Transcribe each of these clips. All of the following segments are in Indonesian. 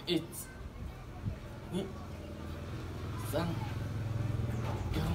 It's ni sang yang.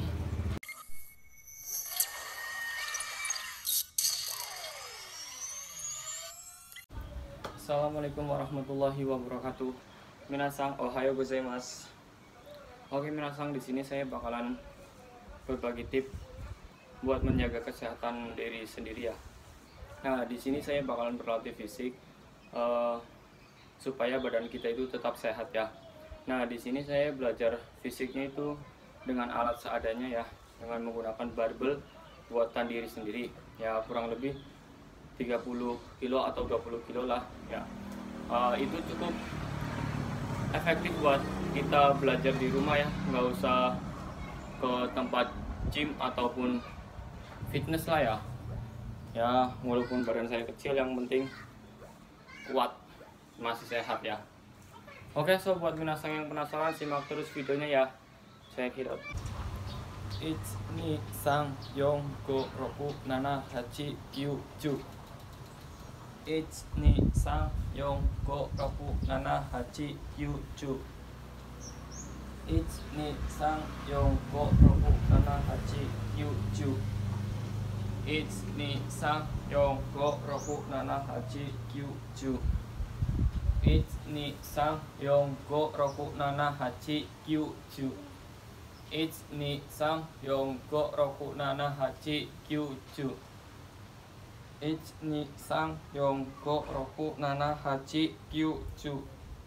Assalamualaikum warahmatullahi wabarakatuh. Minasang ohayo gozaimasu. Oke minasang, di sini saya bakalan berbagi tips buat menjaga kesehatan diri sendiri ya. Nah, di sini saya bakalan berlatih fisik supaya badan kita itu tetap sehat ya. Nah, di sini saya belajar fisiknya itu dengan alat seadanya ya, dengan menggunakan barbel buatan diri sendiri. Ya, kurang lebih 30 kilo atau 20 kilo lah ya. Itu cukup efektif buat kita belajar di rumah ya, nggak usah ke tempat gym ataupun fitness lah ya. Ya, walaupun badan saya kecil, yang penting kuat, masih sehat ya. Oke, so buat minasang yang penasaran, simak terus videonya ya. Check it out. It's ni sang yong go roku nana hachi kyu ju. It's ni sang yong go roku nana hachi kyu ju. It's ni sang yong go roku nana hachi kyu ju. It's ni sang yong go roku nana hachi kyu ju. It's ni sang yong go roku nana hachi kyu ju. It's ni sang yong go roku nana hachi kyu ju. It's ni sang yong go roku nana hachi kyu ju.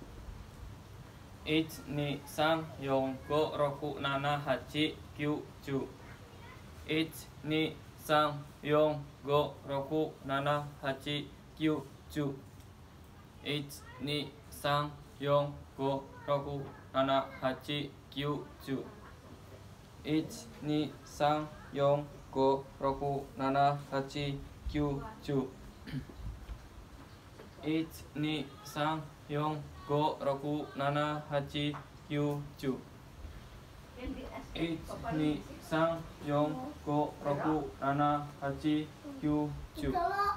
It's ni sang yong go roku nana hachi kyu ju. It's ni sang yong go roku nana hachi kyu ju. It's ni sang yong go roku nana hachi kyu ju. It's ni sang yong go roku nana hachi kyu ju. It's ni sang yong go roku nana hachi kyu ju. It's ni sang yong go roku nana hachi kyu ju.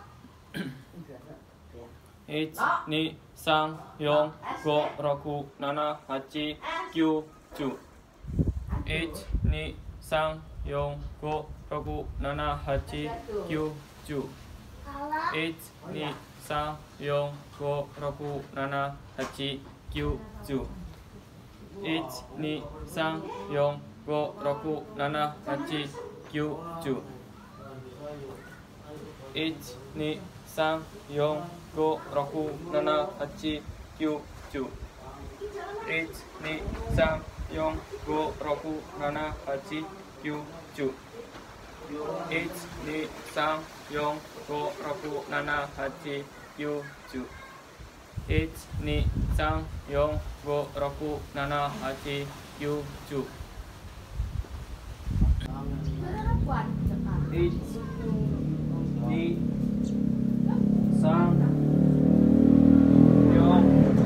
It's ni sang yong go roku nana hachi kyu ju. It's ni sang yong go roku nana hachi kyu ju. It's ni sang yong go roku nana hachi kyu ju. It's ni sang yong go roku nana hachi kyu ju. It's ni sang yong go roku nana hachi kyu ju. It's ni sang yong go roku nana hachi kyu ju. It's ni sang yong go roku nana hachi kyu ju. It's ni sang yong go roku nana hachi kyu ju. It's ni sang yong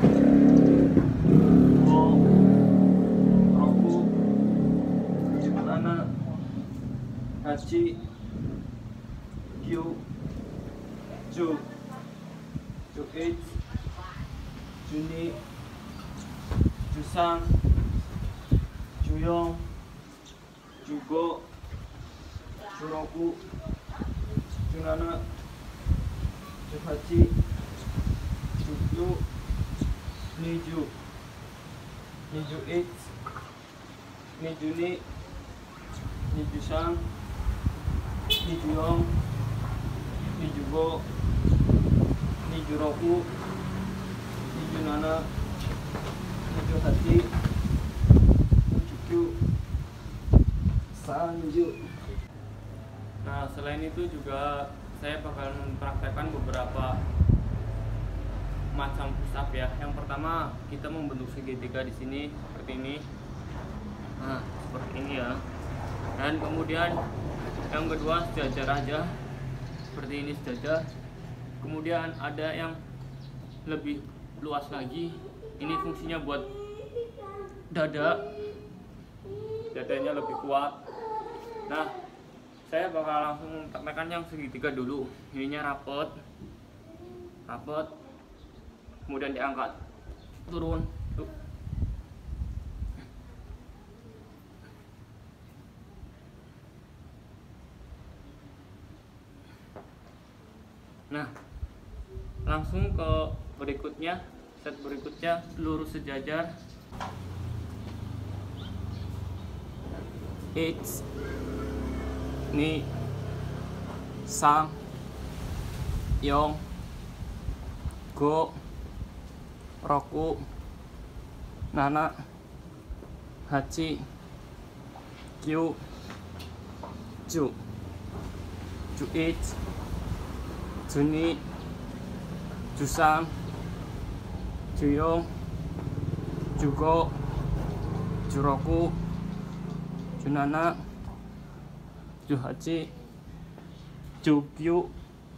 go roku nana hachi kyu ju. It's juni jusang juyong jugo juroku junana juhachi jugyu niju niju. It's nijuni nijusang nijuyong nijugo nijuroku nijunana nijuhachi nijugyu sanju. Nah, selain itu juga saya bakal mempraktekkan beberapa macam push up ya. Yang pertama, kita membentuk segitiga di sini seperti ini. Nah, seperti ini ya. Dan kemudian yang kedua sejajar aja, seperti ini sejajar. Kemudian ada yang lebih luas lagi. Ini fungsinya buat dada, dadanya lebih kuat. Nah, saya bakal langsung mempraktekkan yang segitiga dulu. Ininya rapet, kemudian diangkat. turun tuh. Nah, langsung ke berikutnya, set berikutnya, lurus sejajar. It's ni sang yong go roku nana hachi kyu ju ju ich juni jusang juyong jugo juroku junana juhachi jukyu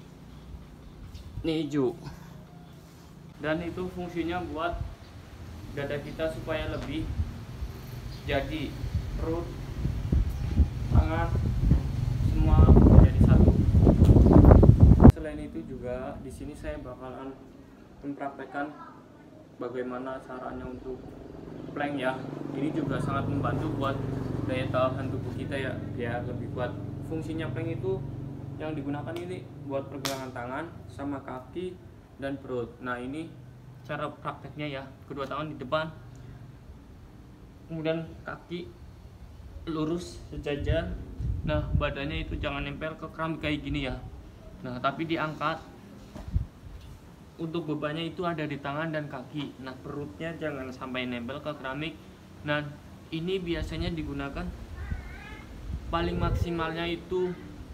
niju. Dan itu fungsinya buat dada kita supaya lebih jadi, perut, tangan, semua menjadi satu. Selain itu juga di sini saya bakalan mempraktekkan bagaimana caranya untuk plank ya. Ini juga sangat membantu buat daya tahan tubuh kita ya, biar lebih kuat. Fungsinya plank itu yang digunakan ini buat pergelangan tangan sama kaki dan perut. Nah, ini cara prakteknya ya, kedua tangan di depan, kemudian kaki lurus sejajar. Nah, badannya itu jangan nempel ke keramik kayak gini ya. Nah, tapi diangkat. Untuk bebannya itu ada di tangan dan kaki. Nah, perutnya jangan sampai nempel ke keramik. Nah, ini biasanya digunakan paling maksimalnya itu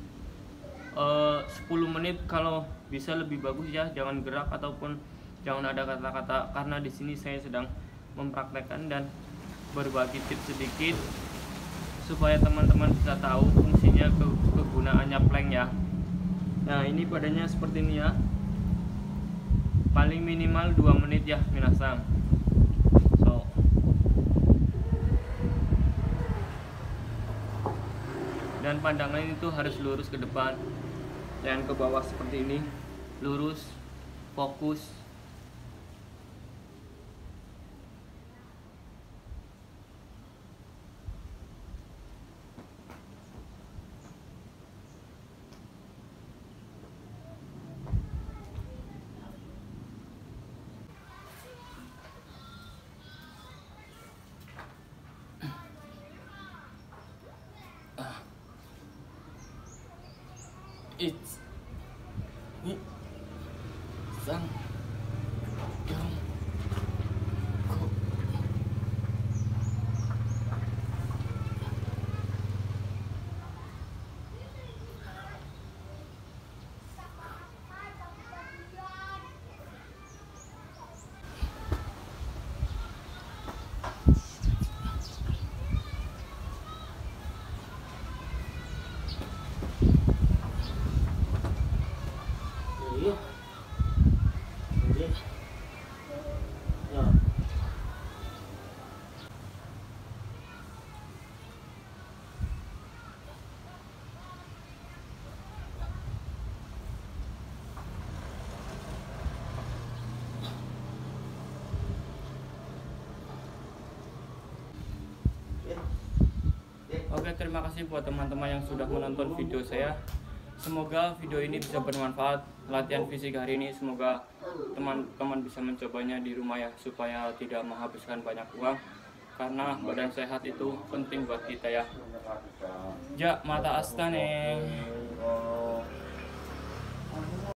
10 menit, kalau bisa lebih bagus ya, jangan gerak ataupun jangan ada kata-kata, karena di sini saya sedang mempraktekkan dan berbagi tips sedikit supaya teman-teman bisa tahu fungsinya, kegunaannya plank ya. Nah, ini badannya seperti ini ya, paling minimal 2 menit ya minasang. So, dan pandangan itu harus lurus ke depan, jangan ke bawah seperti ini, lurus, fokus. It's ni sang yang ko. Oke, terima kasih buat teman-teman yang sudah menonton video saya. Semoga video ini bisa bermanfaat. Latihan fisik hari ini semoga teman-teman bisa mencobanya di rumah ya, supaya tidak menghabiskan banyak uang, karena badan sehat itu penting buat kita ya. Ja mata astane.